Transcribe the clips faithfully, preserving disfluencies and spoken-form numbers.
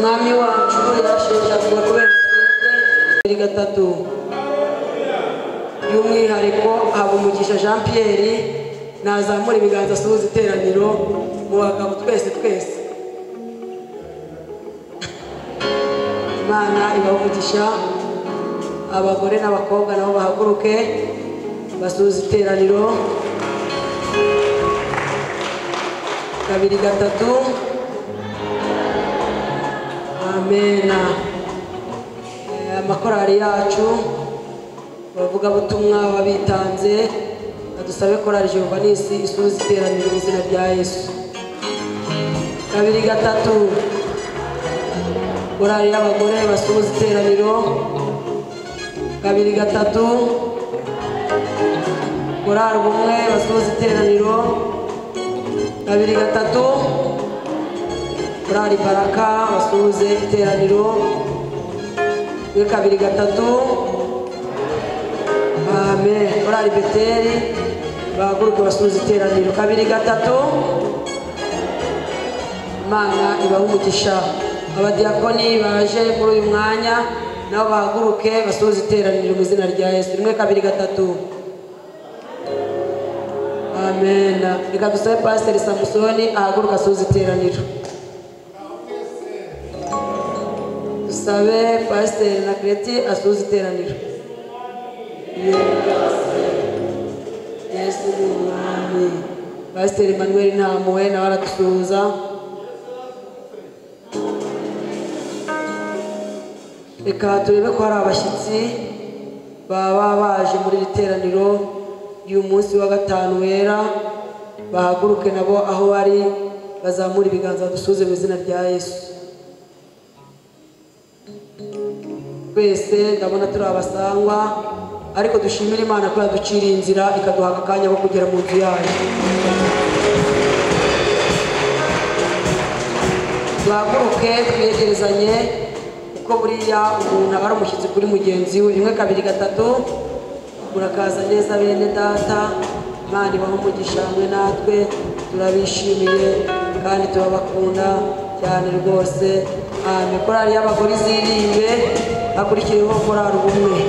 umwami wacu yarashenjaguwe kubera twebwe gatatu y'umwihariko Habumugisha Jean Pierre nazamura ibiganza asuhuza iteraniro mu bagabo twese twese. Imana ibavugisha, abagore n'abakobwa nabo bahaguruke basuhuza iteraniro. Kabiri gatatu. Amena. Amakorari yacu bavuga butumwa babitanze, adusabe korari Giovannis isuhuza iteraniro mu izina rya Yesu. Kabiri gatatu. Korari y'abagore basuhuza iteraniro. Kabiri gatatu. Korari ubumwe basuhuza iteraniro. Kabiri gatatu. Korari Baraka basuhuze iteraniro. Kuri kabiri gatatu. Amen. Korari Beteli bahaguruke basuhuza iteraniro. Kabiri gatatu. Imana ibahe umugisha. Abadiyakoni baje muri uyu mwanya nabo bahaguruke basuhuza iteraniro mu izina rya Yesu. Rimwe kabiri gatatu. Amen. Reka dusabe Pastor Samusoni ahaguruka asuhuza iteraniro. Dusabe Pastor Nakreti asuhuza iteraniro. Yesu ni umwami. Pastor Emmanuel Ntamuwe nawe aradusuhuza. Reka turebe ko hari abashyitsi baba baje muri iri teraniro y'uyu munsi wa gatanu wera, bahaguruke nabo aho bari bazamura ibiganza badusuhuze mu izina rya Yesu. Twese ndabona turi abasangwa, ariko dushimira Imana ko yaduciriye inzira ikaduha akanya ko kugera mu nzu yayo. Duhaguruke twiyegerezanye kuko buriya umuntu aba ari umushyitsi kuri mugenzi we. Rimwe kabiri gatatu. Murakaza neza bene data, Imana ibahe umugisha hamwe natwe, turabishimiye kandi turabakunda cyane rwose. Amen. Korari y'abagore iziririmbe, hakurikiyeho korari ubumwe.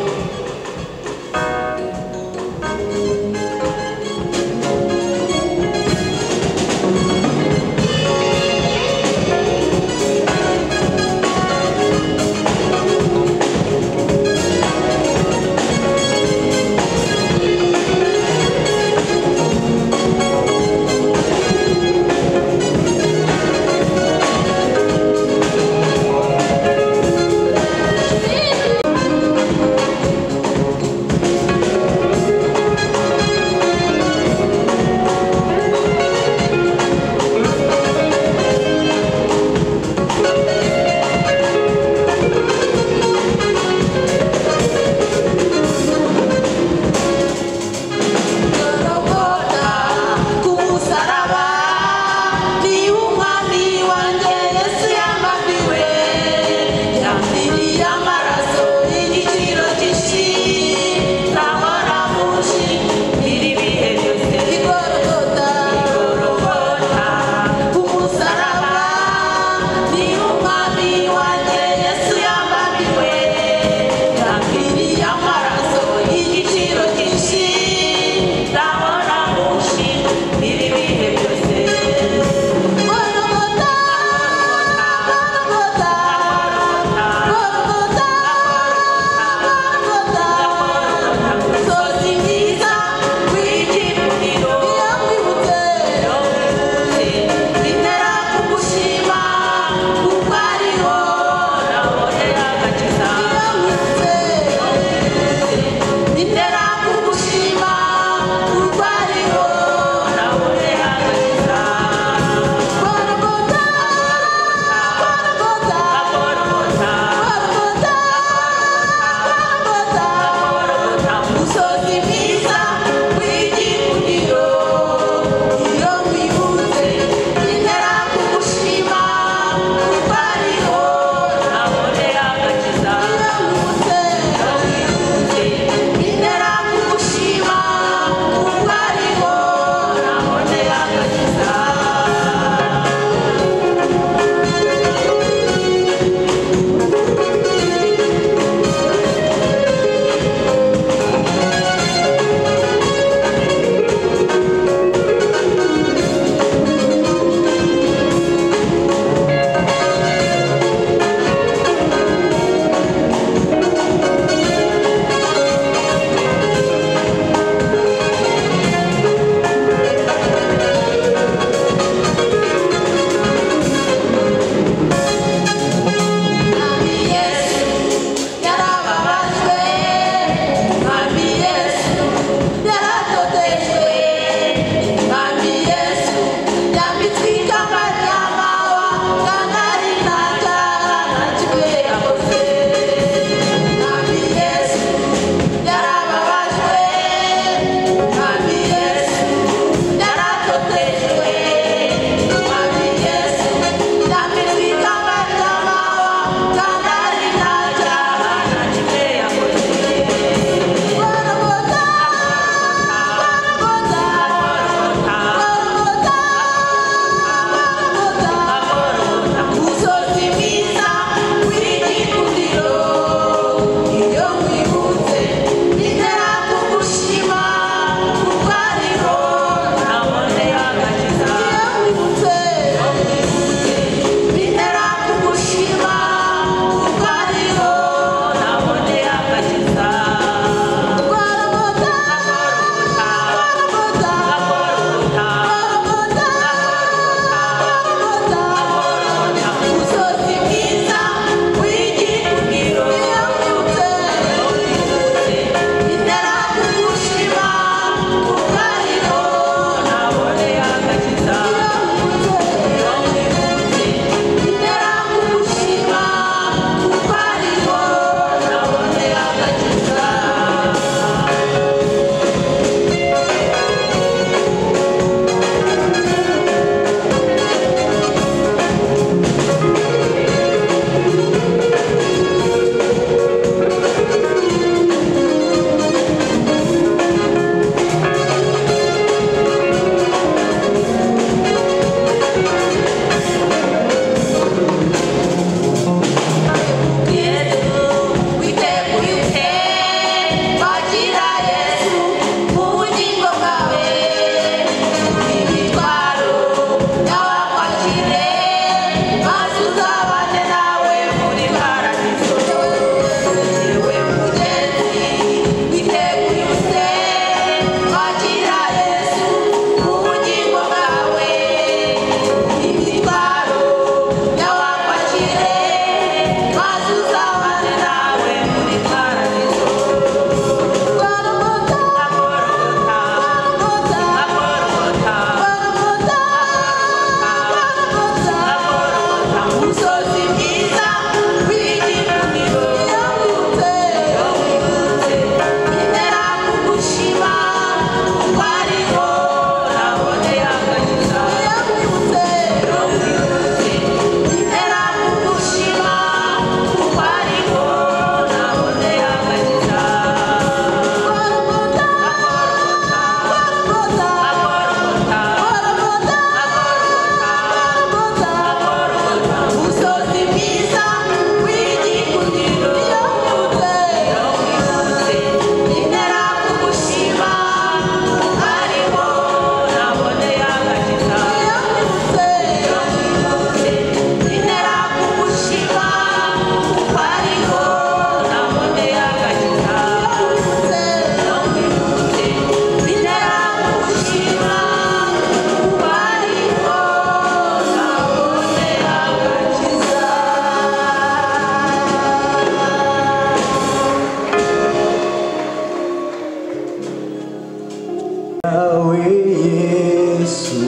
yawe Yesu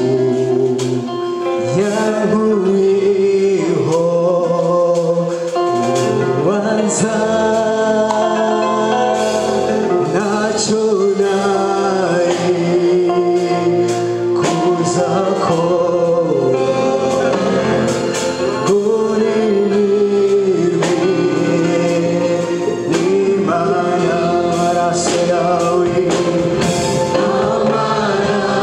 yankuyeho urubanza ntacyo nari kuzakora uririmbe n'Imana amaraso yawe amaraso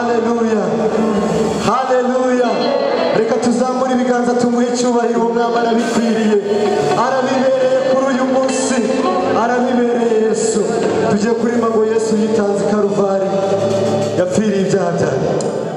haleluya haleluya. Reka tuzamure ibiganza tumuhe icyubahiro, umwami arabikwiriye, arabibereye kuri uyu munsi, arabibereye Yesu. Tugiye kuririmba ngo Yesu yitanze i Karuvari, yapfiriye ibyaha byacu.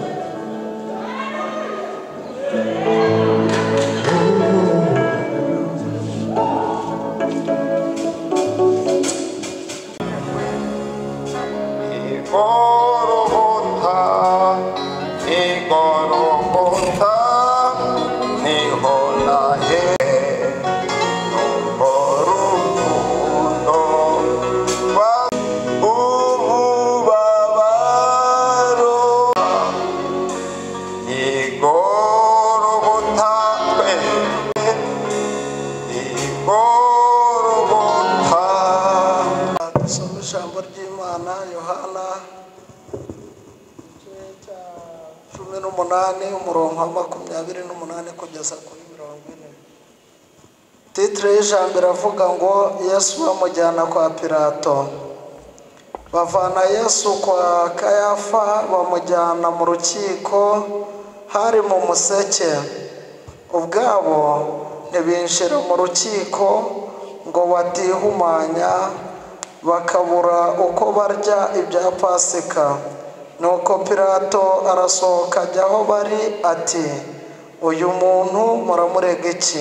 umurongo wa makumyabiri n'umunani kugeza kuri mirongo ine. Titire y'ijambo iravuga ngo Yesu bamujyana kwa Pilato. Bavana Yesu kwa Kayafa bamujyana mu rukiko, hari mu museke. Ubwabo ntibinjira mu rukiko ngo batihumanya, bakabura uko barya ibya Pasika. Nuko Pilato arasohoka ajya aho bari ati, uyu muntu muramurega iki?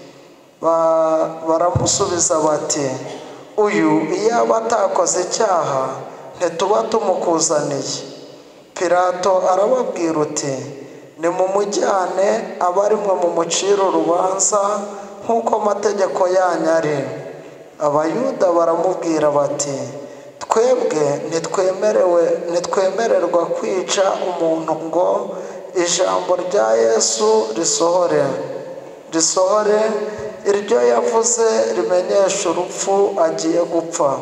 Baramusubiza bati, uyu iyo atakoze icyaha ntituba tumukuzaniye. Pilato arababwira uti, nimumujyane abe ari mwe mumucira urubanza nk'uko amategeko yanyu ari. Abayuda baramubwira bati, twebwe ntitwemerewe ntitwemererwa kwica umuntu ngo ijambo rya Yesu risohore risohore iryo yavuze rimenyesha urupfu agiye gupfa.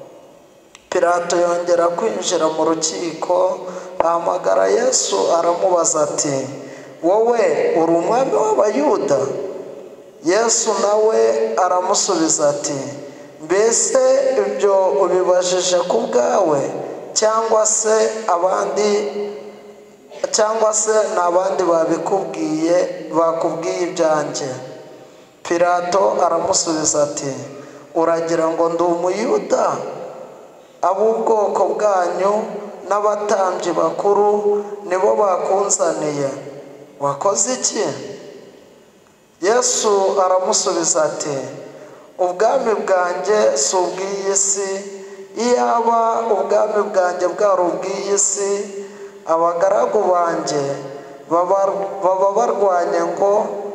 Pilato yongera kwinjira mu rukiko, ahamagara Yesu aramubaza ati, wowe uri umwami w'Abayuda? Yesu nawe aramusubiza ati, mbese ibyo ubibajije ku bwawe cyangwa se abandi cyangwa se n'abandi babikubwiye bakubwiye ibyanjye? Pilato aramusubiza ati, uragira ngo ndi Umuyuda? Ab'ubwoko bwanyu n'abatambyi bakuru nibo bakunzaniye. Wakoze iki? Yesu aramusubiza ati, ubwami bwanjye si ubw'iyi si. Iyaba ubwami bwanjye bwari ubw'iyi si, abagaragu banjye baba barwanye ngo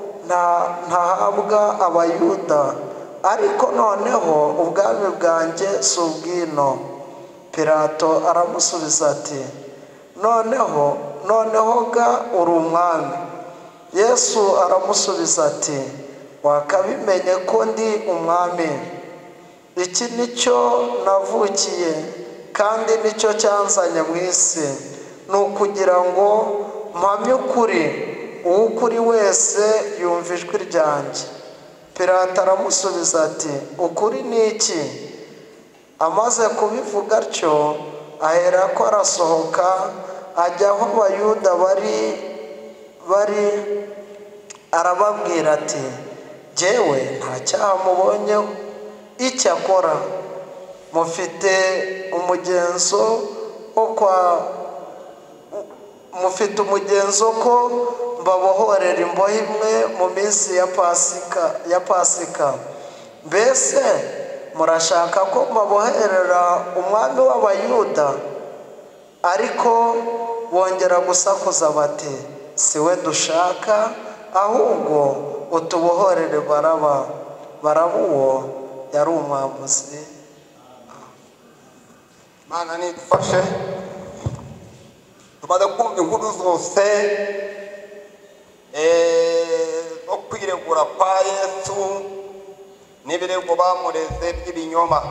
ntahabwa Abayuda, ariko noneho ubwami bwanjye si ubw'ino. Pilato aramusubiza ati, noneho noneho ga uri umwami? Yesu aramusubiza ati, wakabimenye ko ndi umwami. Iki nicyo navukiye kandi nicyo cyanzanye mu isi, ni ukugira ngo mpamye ukuri, uw'ukuri wese yumva ijwi ryanjye. Pilato aramusubiza ati, ukuri ni iki? Amaze kubivuga atyo, aherako arasohoka ajya aho Abayuda bari bari arababwira ati, jyewe nta cyaha mubonyeho. Icyakora mufite umugenzo wo kwa mufite umugenzo ko mbabohorera imbohe imwe mu minsi ya Pasika ya Pasika. Mbese murashaka ko mbaboherera umwami w'Abayuda? Ariko bongera gusakuza bati, si we dushaka, ahubwo utubohorere Baraba. Baraba uwo yari umwambuzi. Mana nidufashe, tumaze kumva inkuru zose zo kwiregura kwa Yesu n'ibirego bamureze by'ibinyoma,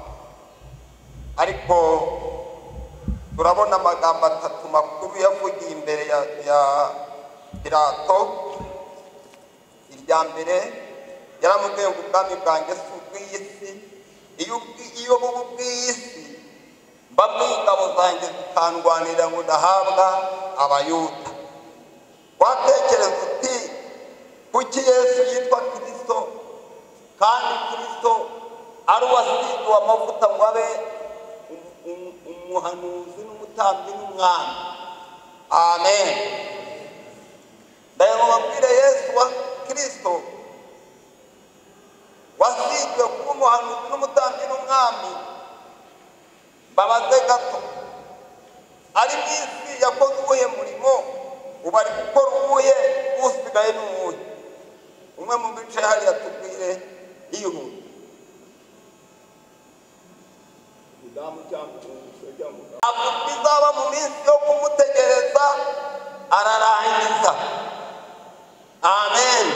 ariko turabona amagambo atatu makuru yavugiye imbere ya Pilato. Irya mbere yaramubwiye ngo ubwami bwanjye si ubw'iyi si. Iyo buba ubw'iyi si bamwe ingabo zanjye zikandwanira ngo ndahabwa abayuda. Watekereza uti kuki Yesu yitwa Kristo kandi Kristo ari uwasigiwe amavuta ngo abe umuhanuzi n'umutambyi n'umwami? Amen. Ndaye ngo babwire Yesu wa Kristo wasigiwe kuba umuhanuzi n'umutambyi n'umwami, babaze gato ari mu isi yakoze uwuhe murimo, ubu ari gukora uwuhe, usigaye n'uwuhe? Umwe mu bice hariya tubwire yihuta. Avuga bizaba mu minsi yo kumutegereza ararangiza. Amen.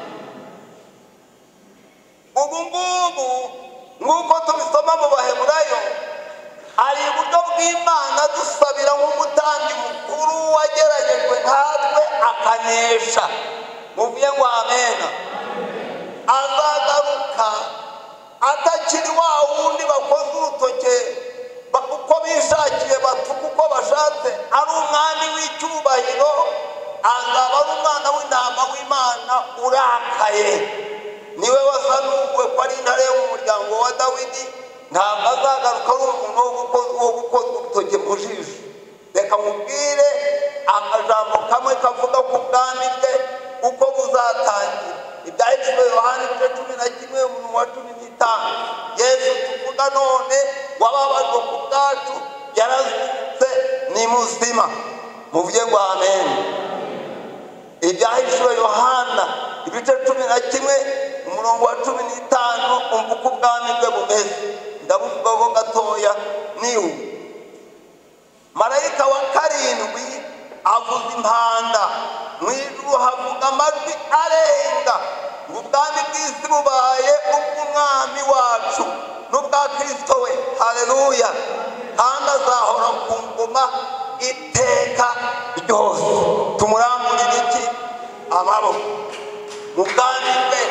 Ubu ngubu nk'uko tubisoma mu Baheburayo, hari uburyo bw'Imana dusabira nk'umutambyi mukuru wageragejwe nkatwe akanesha. Muvuye ngo amena. Azagaruka atakiri wa wundi bakoze urutoke uko bishakiye batuka uko bashatse, ari umwami w'icyubahiro. Azaba ari umwana w'intama w'Imana urakaye. Niwe wasanuwe ko ari intare yo mu muryango wa Dawidi. Ntabwo azagaruka ari umuntu wo gukoza urutoke mu jisho. Reka mubwire akajambo kamwe kavuga ku bwami bwe uko buzatangira. Ibyahishwe Yohana ibice cumi na kimwe umuntu wa cumi n'itanu. Yesu tuvuga none wababajwe ku bwacu yarazutse ni muzima. Muvuge ngo amen. Ibyahishwe Yohana ibice cumi na kimwe umurongo wa cumi n'itanu umva uko ubwami bwe bumeze. Ndabuvuga ngo gatoya niwe. Marayika wa karindwi avuza impanda, mu ijuru havuga amajwi arenga ngo ubwami bw'isi bubaye ubw'umwami wacu n'ubwa Kristo we. Haleluya. Kandi azahora ku ngoma iteka ryose. Tumuramburire iki? Amaboko. Mu bwami bwe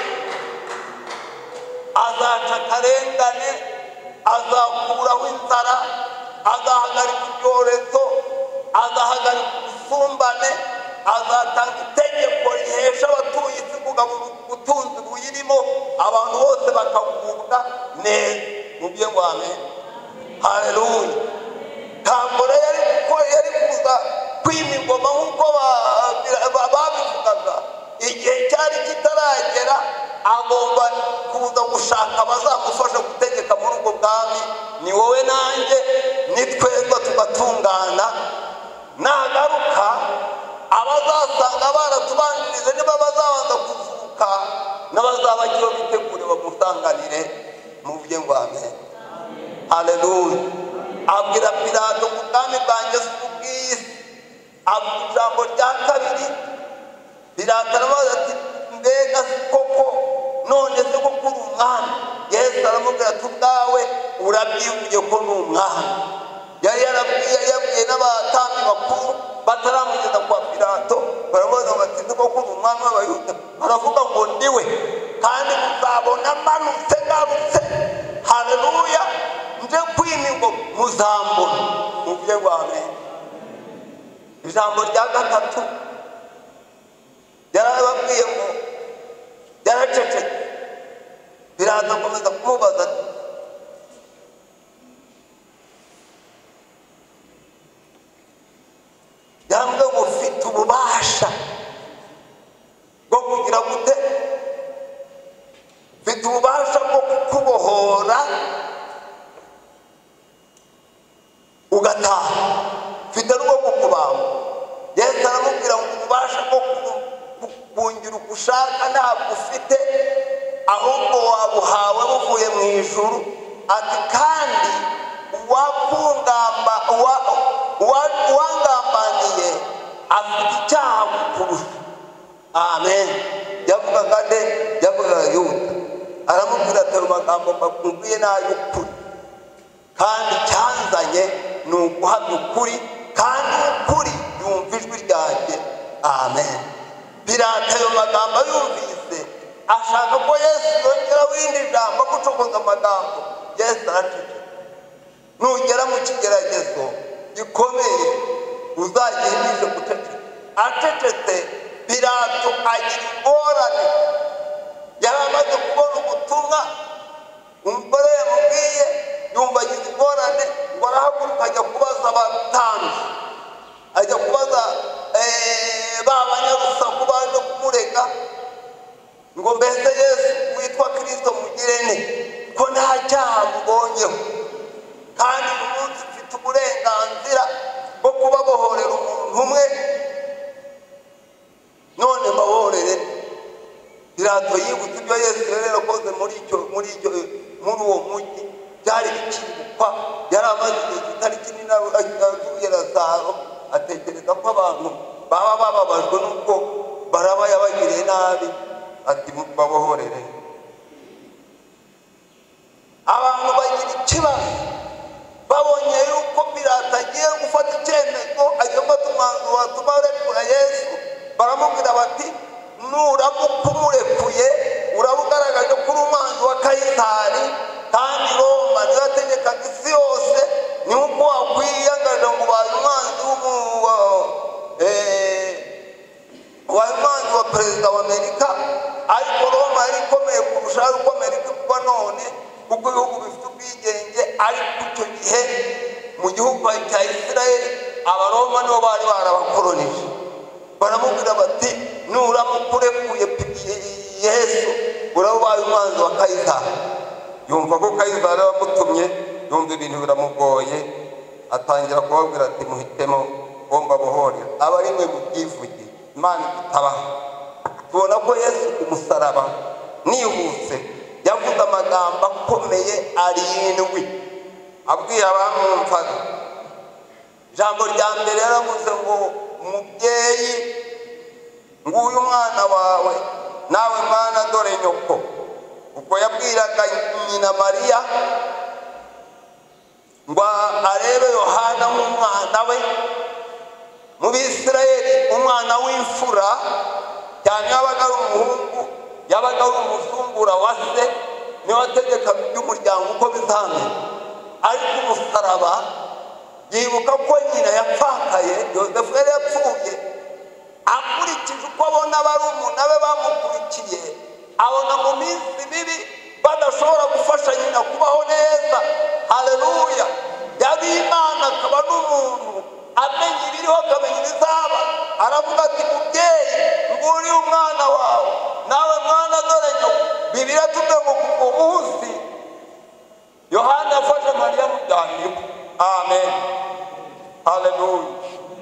azaca akarengane, azakuraho inzara, azahagarika ibyorezo, azahagarika ubusumbane, azatanga itegeko rihesha abatuye isi kugabura ubutunzi buyirimo, abantu bose bakagubwa neza. Mubye ngo amen. Haleluya. Ntabwo rero ko yari kuza kwima ingoma nk'uko babivugaga. Igihe cyari kitaragera agomba kuza gushaka abazamufasha gutegeka muri ubwo bwami. Ni wowe nanjye, ni twebwe tugatungana. Nagaruka abazasanga baratubanjirije niba bazabanza kuzuka, n'abazabakiro bitegure bamusanganire. Muvuge ngo amen. Haleluya. Abwira Pilato ngo ubwami bwanjye si ubw'isi. Avuga ijambo rya kabiri. Pilato aramubaza ati mbega koko none se ko kuri umwami? Yesu aramubwira ati ubwawe urabyivuye ko ni umwami. Yari yarabwiye yabwiye n'abatambyi bakuru bataramugeza kwa Pilato, baramubaza bati ko kuri umwami w'Abayuda? Baravuga ngo ndiwe, kandi muzabona manutse ngarutse. Haleluya. Nje kwima ngo muzambona. Muvuge ngo amen. Ijambo rya gatatu yarababwiye ngo yaracecetse. Pilato akomeza kumubaza ati yambwe ngo ufite ububasha bwo kugira gute? Ufite ububasha bwo kukubohora ugataha, ufite n'ubwo kukubamba. Yesu aramubwira ngo ububasha bwo kubungira uko ushaka ntabwo ufite, ahubwo wabuhawe buvuye mu ijuru. Ati kandi uwangambaniye afite icyaha kukurusha. Amen. Yavugaga nde? Yavugaga Yuda. Aramubwira ati amagambo mbabwiye ni ay'ukuri, kandi cyanzanye ni uguhamya ukuri, kandi ukuri yumva ijwi ryanjye. Amen. Pilato ayo magambo yumvise ashaka ko Yesu yongera windi jambo gucokoza amagambo. Yesu araceceka. nugera mu kigeragezo gikomeye uzagihimishe guceceka. Acecetse Pilato agira ingorane, yari amaze kubona ubutumwa umugore yamubwiye, yumva agize ingorane, ngo arahaguruka ajya kubaza abatambyi, ajya kubaza ba banyarusaku baje kumurega ngo mbese Yesu witwa Kristo mugirene ko nta cyaha mubonyeho, kandi uyu munsi mfite uburenganzira bwo kubabohorera umuntu umwe, none mbabohorere. Pilato yibutse ibyo Yesu yari yarakoze muri icyo muri icyo muri uwo mujyi, byari bikibukwa, yari amaze igihe kitari kinini avuye Lazaro, atekereza ko abantu baba bababajwe n'uko baraba yabagiriye nabi, ati babohorere. Abantu bagira ikibazo babonye yuko Pilato agiye gufata icyemezo, agiye gufata umwanzuro watuma arekura Yesu, baramubwira bati nuramuka umurekuye uraba ugaragaje ko uri umwanzi wa Kayisari, kandi Roma niyo yategekaga isi yose, ni uko wakwiyangaje ngo ubaye umwanzi ubaye umwanzi wa perezida wa Amerika. Ariko Roma yari ikomeye kurusha uko Amerika kuba none, kuko ibihugu bifite ubwigenge. Ariko icyo gihe mu gihugu cya Isirayeli Abaroma nibo bari barabakolonije. Baramubwira bati nuramuka urekuye Yesu uraba ubaye umwanzi wa Kayisari. Yumva ko Kayisari yamutumye, yumva ibintu biramugoye, atangira kubabwira ati muhitemo bomba bohorera. Aba ari mwe mubyivuge, Imana itabaho. Tubona ko Yesu ku musaraba nihuse yavuze amagambo akomeye arindwi abwira abamwumvaga. Ijambo rya mbere yaravuze ngo umubyeyi, nguyu umwana wawe, nawe mwana dore nyoko. Ubwo yabwiraga nyina Mariya ngo arebe Yohana nk'umwana we. Mu Bisirayeli umwana w'imfura cyane yabaga ari umuhungu, yabaga ari umuzungura wa se, niwe wategekaga iby'umuryango uko bizamera. Ariko umusaraba yibuka ko nyina yapfakaye, Yosefu yari yapfuye, akurikije uko abona barumuna be bamukurikiye, abona mu minsi mibi badashobora gufasha nyina kubaho neza. Haleluya! Yari Imana akaba n'umuntu amenya ibiriho akamenya ibizaba. Aravuga ati mubyeyi, nguriye umwana wawe, nawe mwana dore nyoko. Bibiliya tuvuga ngo ku munsi Yohana yafashe Mariya mujyanira. Amen. Haleluya.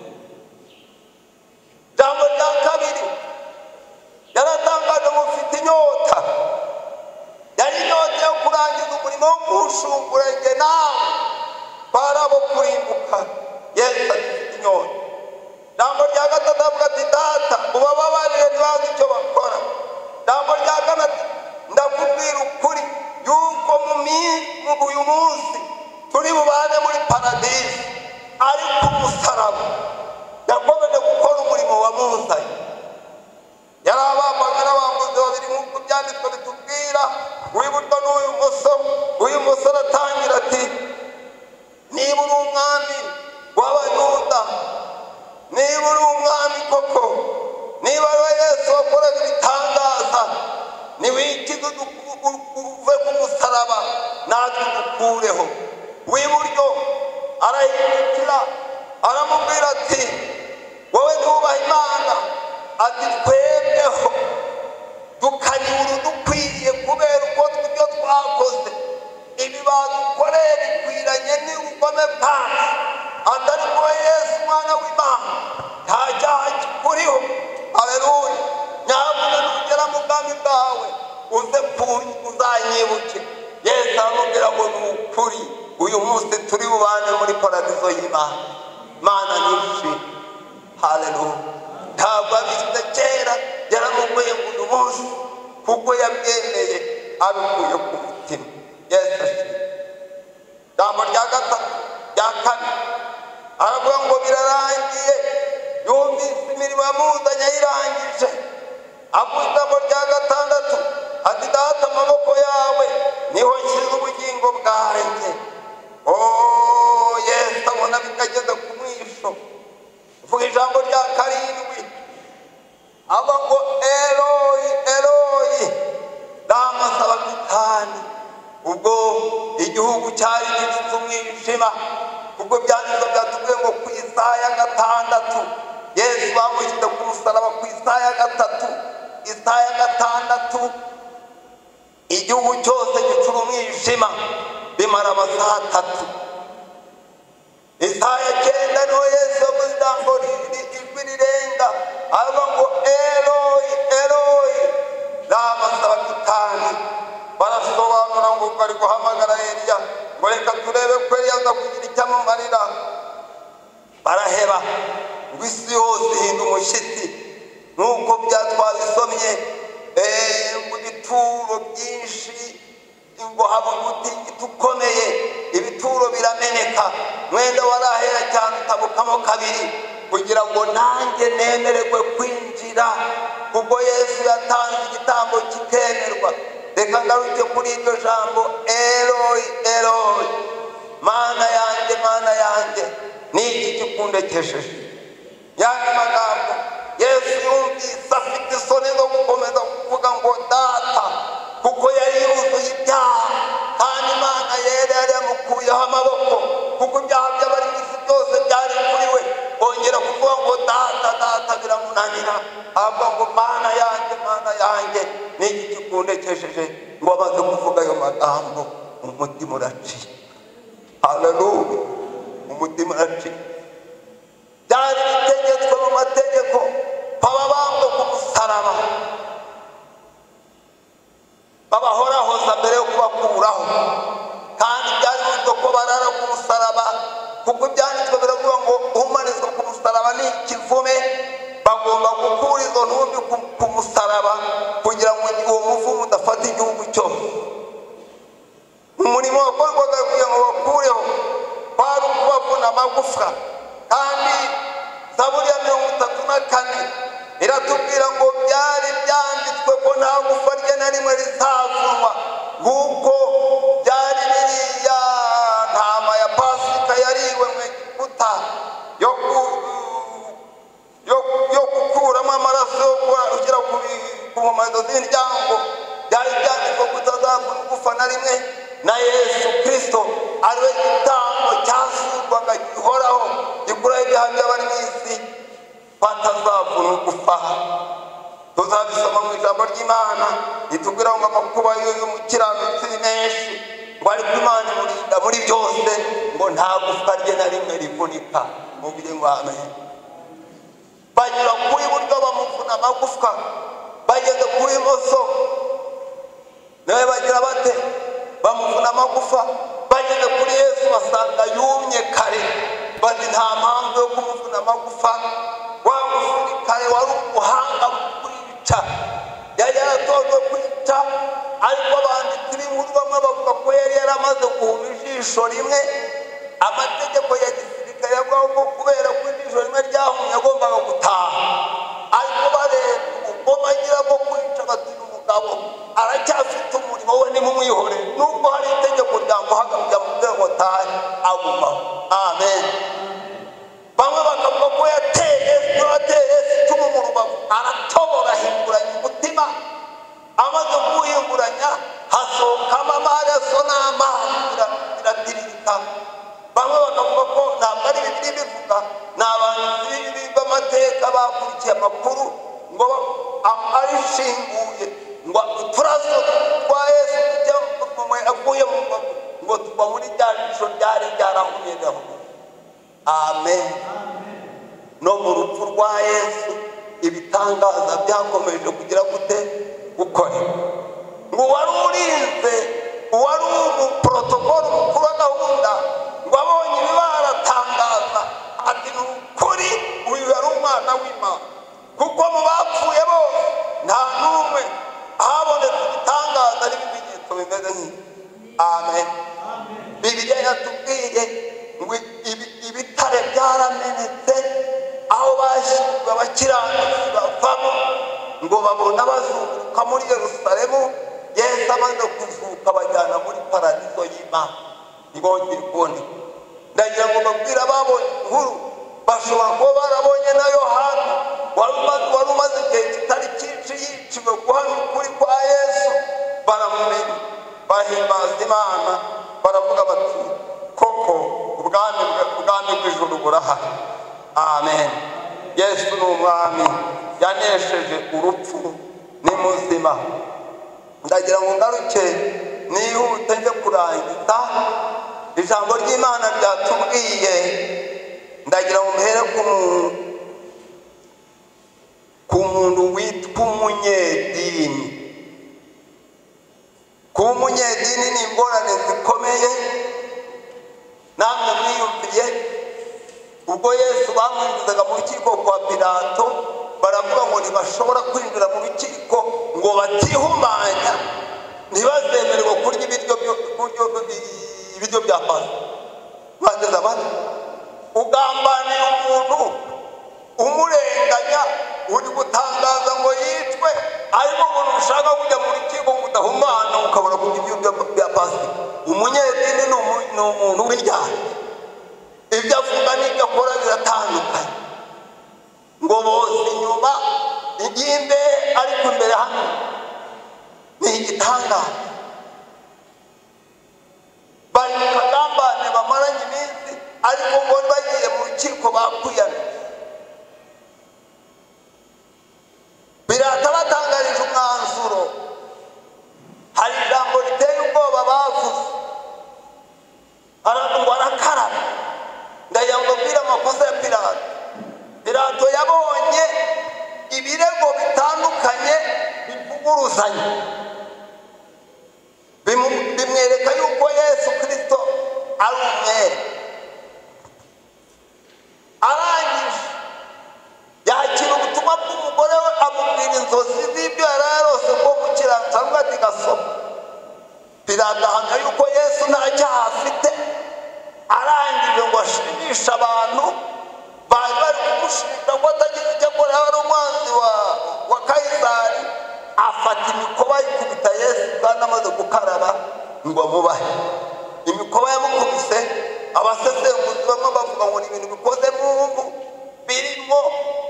Jambo rya kabiri yaratangaje ngo mfite inyota. Yari inyota yo kurangiza umurimo wo kuwushungura njye nawe barabo kurimbuka. Yesu afite inyota. Jambo rya gatatu avuga ati data ubababarire ntibazi icyo bakora. Jambo rya kane ndakubwira ukuri yuko mu uyu munsi turi bubane muri paradisi, ariko umusaraba yakomeje gukora umurimo wamuzanye. Yari abambaga n'abambuzi babiri nk'uko byanditswe bitubwira, uw'iburyo n'uyu muso. Uyu musore atangira ati niba uri umwami w'Abayuda, niba uri umwami koko, niba ari we Yesu wakoraga ibitangaza, niwikize uve ku musaraba natwe dukureho. Uw'iburyo arahindukira aramubwira ati wowe ntubaha Imana, ati twebweho tukanyura udukwiriye kubera uko ibyo twakoze. Ibi badukoreye bikwiranye n'ubugome bwacu, atari ko Yesu umwana w'Imana nta cyaha kikuriho. Haleluya! Nyabuna nugera mu bwami bwawe uze uzanyibuke. Yesu aramubwira ngo ni ukuri uyu munsi turi bubane muri paradizo y'Imana. Imana nishimye. Haleluya! Ntabwo abize kera, yaramubwiye ngo uyu munsi kuko yabyemeye abikuye ku mutima. Yesu ashimwe. Ijambo rya gatatu rya kane aravuga ngo birarangiye. Yumvise imirimo yamuzanye ayirangije. Avuga ijambo rya gatandatu ati data amaboko yawe niho nshyize ubugingo bwanjye. Oh bikagenda bikageza ku mwisho. Vuga ijambo rya karindwi aba ngo Eloi Eloi lama sabakitani. Ubwo igihugu cyari gifite umwijima, ubwo byanditswe byatubwiye ngo ku Isaya gatandatu Yesu bamushyira ku musaraba ku Isaya gatatu Isaya gatandatu igihugu cyose gicura umwijima bimara amasaha atatu. Isaya cyenda niho Yesu yavuze ijambo ijwi rirenga avuga ngo Eloi Eloi lama sabakitani. Barasobanura ngo bari guhamagara Eliya ngo reka turebe ko Eliya aza kugira icyo amumarira. Baraheba ngo isi yose ihinda umushyitsi nk'uko byatwabisomye mu bituro byinshi ngo haba umutingito ukomeye, ibituro birameneka, mwenda warahera cyane utabukamo kabiri kugira ngo nanjye nemererwe kwinjira, kuko Yesu yatanze igitambo kikemerwa. Reka ngaruke kuri iryo jambo Eloi Eloi, mana yanjye mana yanjye ni iki kikundekesheje. Yandi magambo Yesu yumvise afite isoni zo gukomeza kuvuga ngo data, kuko yari yuzuye ibyaha kandi Imana yari yari yamukuyeho amaboko, kuko ibyaha by'abari mu isi byose byari kuri we. Bongera kuvuga ngo data data biramunanira, avuga ngo mana yanjye mana yanjye ni iki kikundekesheje. Ngo amaze kuvuga ayo magambo umutima uraciye. Haleluya, umutima uraciye. Byari bitegetswe mu mategeko bababambwe ku musaraba, babahorahoza mbere yo kubakuraho, kandi byari bizwi ko barara ku musaraba, kuko ibyanditswe biravuga ngo uhumanizwa ku musaraba ni ikivume. Bagomba gukura izo ntumbi ku musaraba kugira ngo uwo muvumo udafata igihugu cyose. Umurimo wakorwaga kugira ngo bakureho kwari ukubavuna amagufwa, kandi Zaburi ya mirongo itatu na kane iratubwira ngo byari byanditswe ko nta gufa rye na rimwe rizavunwa, nk'uko byari biriya ntama ya Pasika yariwe mu Egiputa yo yo gukuramo amaraso ugera ku nkomanizo z'imiryango. Byari byanditswe ko utazavuna igufa na rimwe, na Yesu Kristo ariwe gitambo cyasurwaga gihoraho gikuraho ibyaha by'abari mu isi, batazavuna igufa. Tuzabisoma mu ijambo ry'Imana ritubwira ngo amakuba y'umukiranutsi ni menshi, ngo ariko Imana imurinda muri byose, ngo nta gufa rye na rimwe rivunika. Mubwire ngo amen. Banyura kuri buryo bamuvuna amagufwa, bageze kuri imoso nawe bagira bate bamuvuna amagufa. Bageze kuri Yesu basanga yumye kare, bati nta mpamvu yo kumuvuna amagufa. Wa musirikare wari umuhanga mu kwica, yari yaratojwe kwica, ariko abanditsi b'inkuru bamwe bavuga ko yari yaramaze guhuma ijisho rimwe. Amategeko ya gisirikare yavuga ko kubera ko ijisho rimwe ryahumye agombaga gutaha, ariko bareba ubwo agira bwo kwica bati umugabo aracyafite umurimo we nimumwihore, nubwo hari itegeko ryamuhagarika mu rwego tahe agumaho. Amen. Bamwe bakavuga ko yateye yateye icumu mu rubavu, aratobora ahinguranya umutima. Amaze kuwuhinguranya hasohokamo amaraso n'amazi biratiririka. Bamwe bakavuga ko ntabwo ari Bibiliya bivuga, ni abantu b'amateka bakurikiye amakuru ngo arishinguye ngo uturaso twa Yesu avuye mu mbavu ngo tuba muri rya jisho ryari ryarahumye gahunda. Amen. No mu rupfu rwa Yesu ibitangaza byakomeje kugira gute gukora. Ngo wari urinze, wari umuprotokolo mukuru wa gahunda, ngo abonye ibibaratangaza ati ni ukuri uyu yari umwana w'Imana, kuko mu bapfuye bose nta n'umwe habonetse ibitangaza n'ibimenyetso bimeze nk'ibi. Amen. Bibiliya yatubwiye ngo ibitare byaramenetse aho bashyizwe abakiranutsi bavamo, ngo babona bazunguruka muri Yerusalemu. Yesu amaze kuzuka bajyana muri paradizo y'Imana, ntibongere kuboneka. ndagira ngo babwire ababonye inkuru bashobora kuba barabonye na Yohana wari umaze igihe kitari cyinshi yiciwe guhamya ukuri kwa Yesu, baramumenya bahimbaza Imana baravuga bati koko ubwami ubwami bw'ijuru burahari. Amen. Yesu ni umwami, yanesheje urupfu, ni muzima. Ndagira ngo ngaruke nihute njye kurangiza ijambo ry'Imana ryatubwiye. Ndagira ngo muhere ku muntu witwa umunyedini. Kuba umunyedini ni ingorane zikomeye, namwe mwiyumviye ubwo Yesu bamwinjizaga mu rukiko kwa Pilato, baravuga ngo ntibashobora kwinjira mu rukiko ngo batihumanya, ntibazemererwe kurya ibiryo bya Pasika. Bageze abandi ugambaniye umuntu umurenganya, uri gutangaza ngo yicwe, ariko umuntu ushaka kujya mu rukiko ngo udahumana ukabona kurya ibiryo bya Pasika. Umunyedini ni umuntu w'indyarya, ibyo avuga n'ibyo akora biratandukanye. Ngo bose inyuma igimbe, ariko imbere hano ni igitangaza. Bari mu kagambane bamaranye iminsi, ariko ngo bagiye mu rukiko bakuyana. Pilato batangarije umwanzuro, hari ijambo riteye ubwoba bavuze, ngo arakaraba. Ndagira ngo mbwire amakosa ya Pilato. Pilato yabonye ibirego bitandukanye bivuguruzanya, bimwereka yuko Yesu Kristo ari umwere. Arangije yakira ubutumwa bw'umugore we, amubwira inzozi z'ibyo yari yarose bwo gukiranutsa, avuga ati gasoma. Pilato ahamya yuko Yesu nta cyaha afite. Arangije ngo ashimishe abantu bari bari kumushinja ngo atagize icyo akora, ari umwanzi wa Kayisari. Afata imikoba yikubita Yesu, kandi amaze gukaraba ngo amubahe. Imikoba yamukubise, abasesenguzi bamwe bavuga ngo ni ibintu bikoze mu mpu, birimo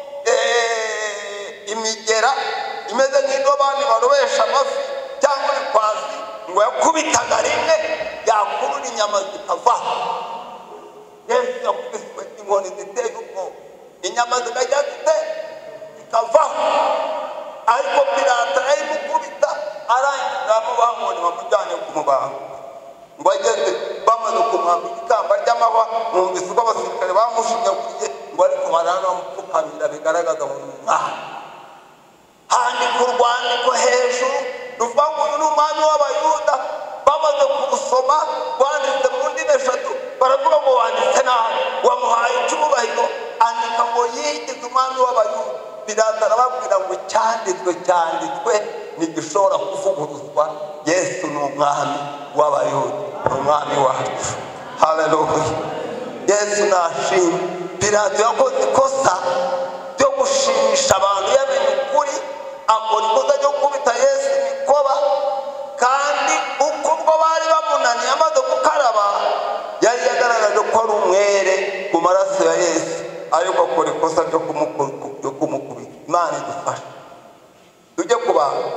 imigera imeze nk'indobani barobesha amafi cyangwa ibikwasi, ngo yakubitaga rimwe yakurura inyama zikavaho. Yesu yakubiswe inkoni ziteye ubwoba, inyama zikajya zite zikavaho. Ariko Pilato arayimukubita, arangiza amubaha ngo bamujyane kumubaga. Ngo ageze bamaze kumwambika ikamba ry'amahwa, mwumvise uko abasirikare bamushinyaguriye, ngo ariko baranamupfukamira bigaragaza ngo ni umwami. Handika urwandiko hejuru ruvuga ngo uyu ni umwami w'Abayuda. Bamaze kurusoma rwanditse mu ndimi eshatu, baravuga ngo wanditse nabi, wamuhaye icyubahiro, andika ngo yigize umwami w'Abayuda. Pilato arababwira ngo cyanditswe cyanditswe ntigishobora kuvuguruzwa. Yesu ni umwami w'Abayuda, ni umwami wacu. Haleluya. Yesu nashimwe. Pilato yakoze ikosa ryo gushimisha abantu yamenye ukuri, akora ikosa ryo kubita Yesu imikoba, kandi uko ubwo bari bamunaniye amaze gukaraba, yari yagaragaje ko ari umwere ku maraso ya Yesu, ariko akora ikosa ryo kumukubita. Imana idufashe tujye ku bantu.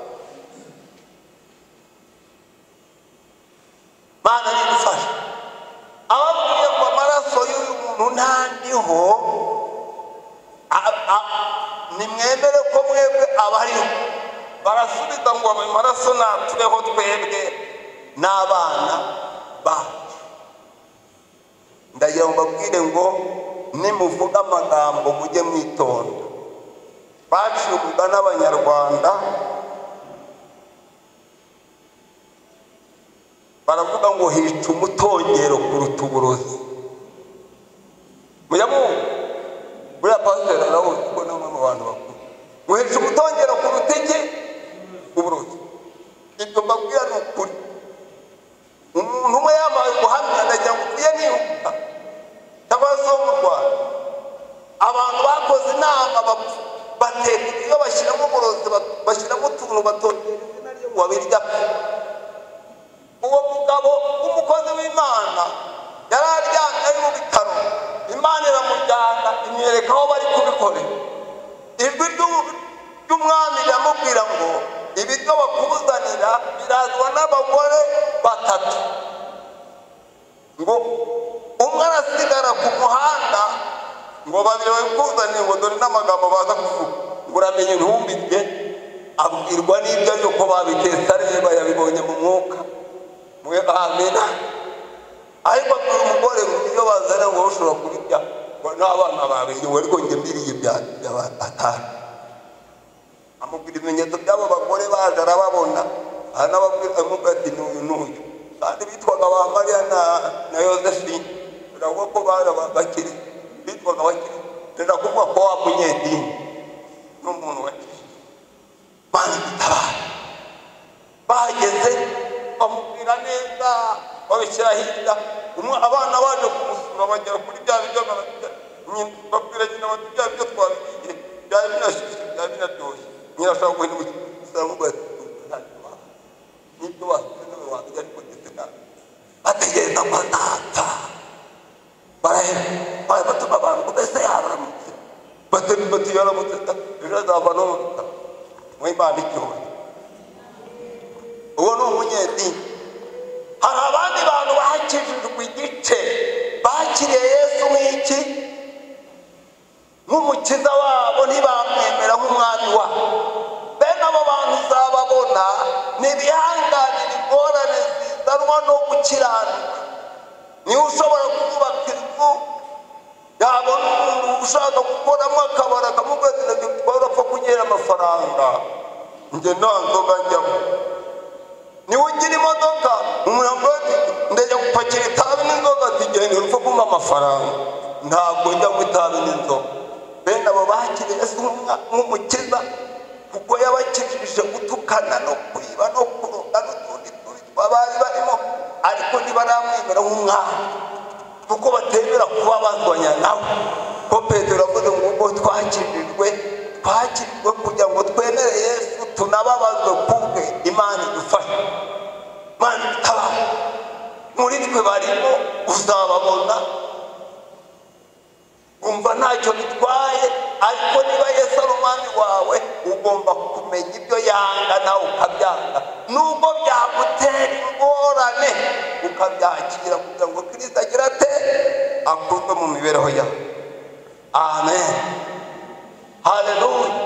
Imana idufashe. Ababwiye ngo amaraso y'uyu muntu ntandiho, nimwemere ko mwebwe abariho. Barasubiza ngo ayo maraso natubeho twebwe n'abana bacu. Ndagira ngo mbabwire ngo nimuvuga amagambo mujye mwitonda. Baciye umugani Abanyarwanda, baravuga ngo hica umutongero kuruta uburozi. Muyamungu buriya pasiteri arabuze ko ni umwe mu bantu bakuru. Ngo hica umutongero kuruta iki? Uburozi. Ibyo mbabwira ni ukuri. Umuntu umwe yambaye ubuhamya, ndagira ngo ukwiye nihuta cyangwa se wo mu Rwanda, abantu bakoze inama bateka iyo bashyiramo uburozi, bashyiramo utuntu batongera izina rye ngo babirya. Uwo mugabo w'umukozi w'Imana yari aryamye ari mu bitaro, Imana iramujyana imwereka aho bari kubikorera. Ijwi ry'umwami riramubwira ngo ibiryo bakuzanira birazwa n'abagore batatu, ngo umwe arasigara ku muhanda, ngo babiri babikuzaniye ngo dore n'amagambo baza kuvuga, ngo uramenye ntumbirye. Abwirwa n'ibyo ari uko babitetse areba, yabibonye mu mwuka. Mwe amena. Ariko abwira umugore ngo ibyo bazana ngo ushobora kubirya ngo n'abana babiri, we ariko njye mbiriye ibya batanu. Amubwira ibimenyetso by'abo bagore baje arababona, anababwira amubwira ati n'uyu n'uyu, kandi bitwaga ba Mariya na na Yosephine. Biravuga ko bari bakiri bitwaga bakiri, rero kuvuga ko wa munyedini n'umuntu wakiri Mana itabara. Bageze bamubwira neza, babishyira hirya. Umwe abana baje kumusura bagera kuri bya biryo, babwira nyina bati bya biryo twabigiye byari binashyushye byari binaryoshye. Nyina ashaka guhita umusamubwa n'ibyo basize wabijya ariko ndetse nawe bategereza ko atapfa. Barahera batuma abantu mbese yaramutse, batari bati yaramutse ejo azava no mu bitaro. Mwimana icyubahiro. Uwo ni umunyedini. Hari abandi bantu bakijijwe igice, bakiriye Yesu nk'iki nk'umukiza wabo, ntibamwemera nk'umwami wabo. Bene abo bantu uzababona ni ibihanganira ingorane zizanwa no gukiranuka. Niwe ushobora kubaka inzu, yabona umuntu ushaka gukoramo akabara akamubwira ati urapfa kunyera amafaranga, njye nta nzoga njyamo. Niwe ugira imodoka, umuntu ndajya gupakira itabi n'inzoga, ati genda urupfa kumpa amafaranga, ntabwo njya mu itabi n'inzoga. Bene abo bakiriye Yesu nk'umukiza, kuko yabakijije gutukana no kwiba no kuroga n'utundi tubi bari barimo, ariko ntibaramwemera nk'umwami, kuko batemera kuba bazwanya nawe. Ko Petero avuze ngo ubwo twakijijwe twakijijwe kugira ngo twemere Yesu tunababazwe kubwe. Imana idufashe, Imana itabara. Muri twe barimo uzababona umva ntacyo bitwaye, ariko niba Yesu ari umwami wawe ugomba kumenya ibyo yanga nawe ukabyanga, nubwo byagutera ingorane ukabyakira kugira ngo Kristo agira ate akurwe mu mibereho yawe. Amen. Hallelujah.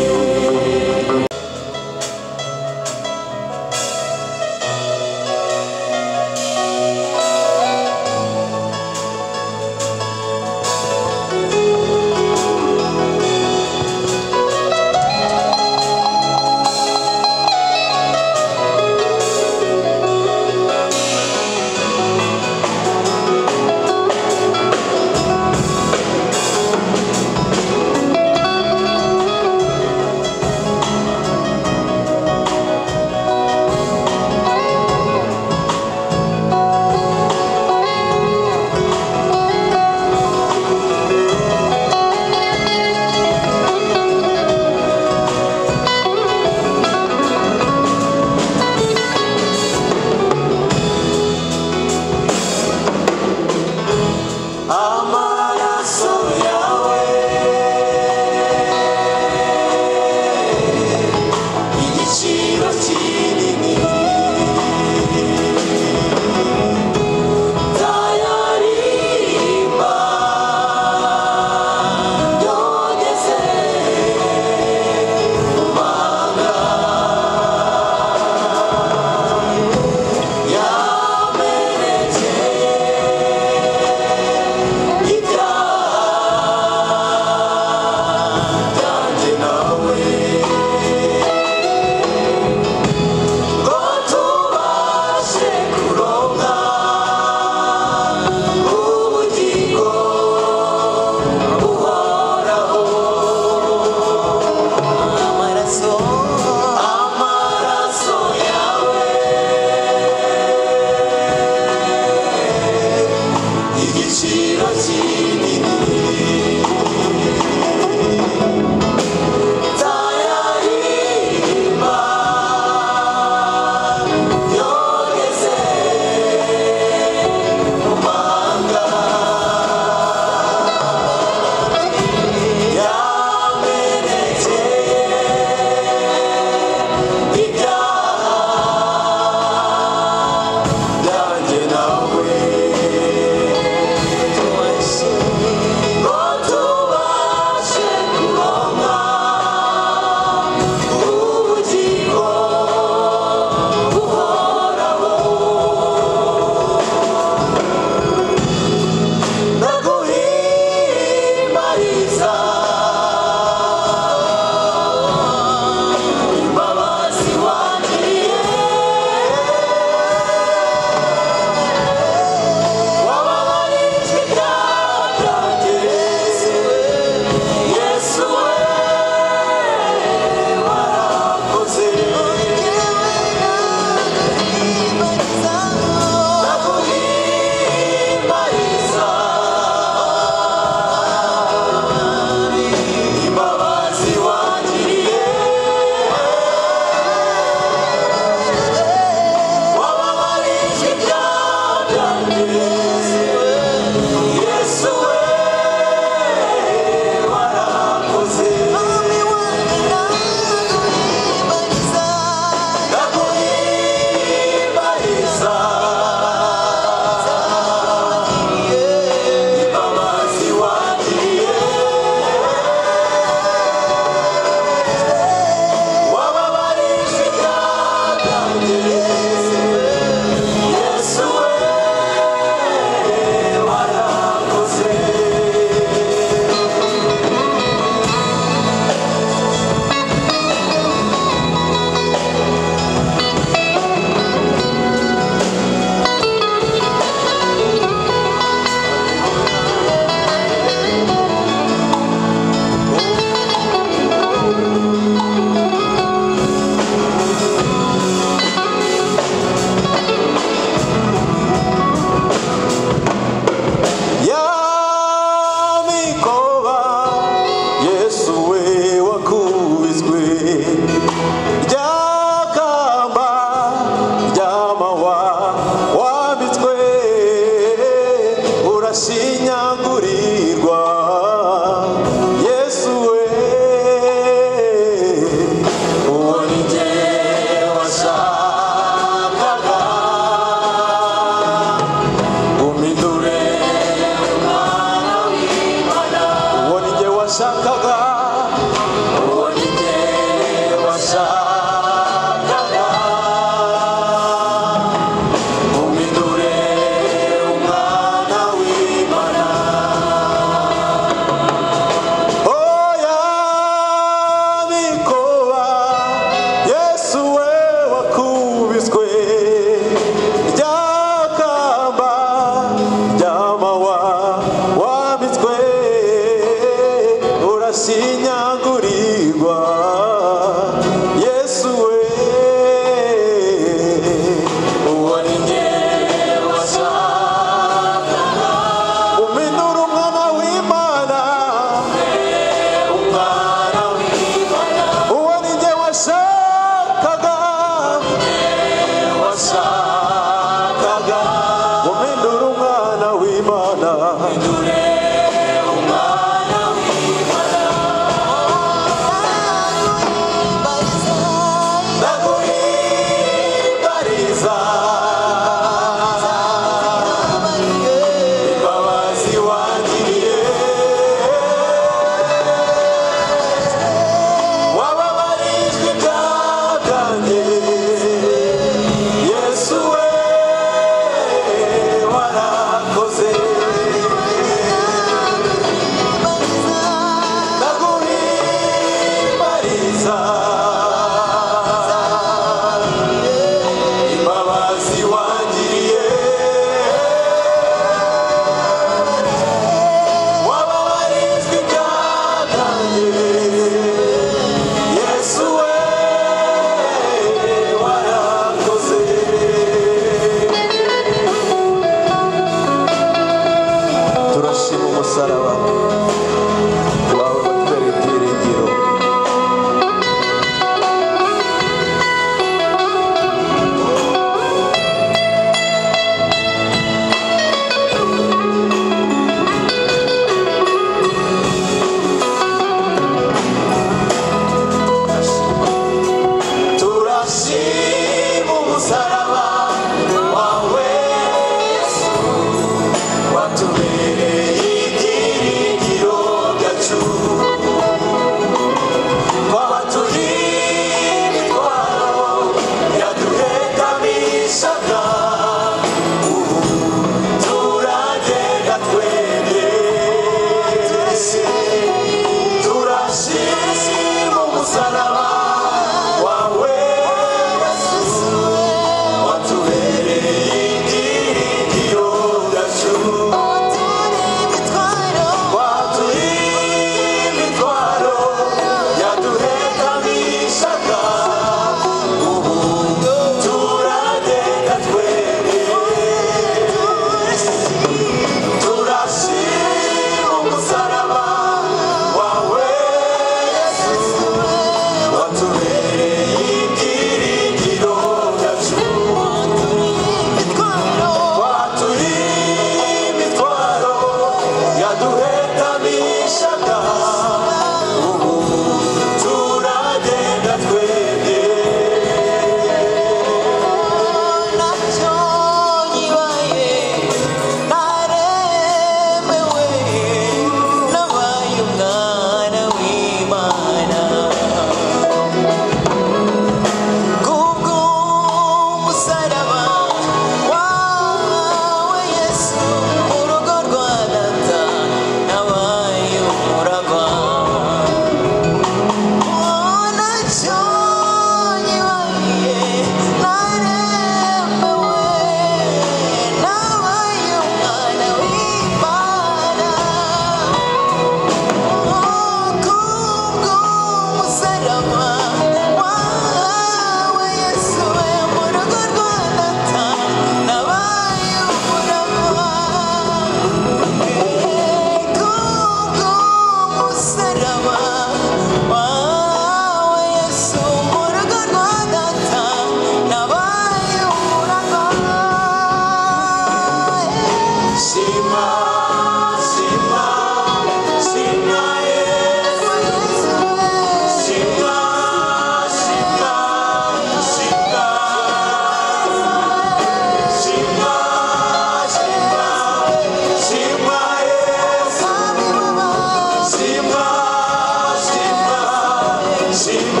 shimwa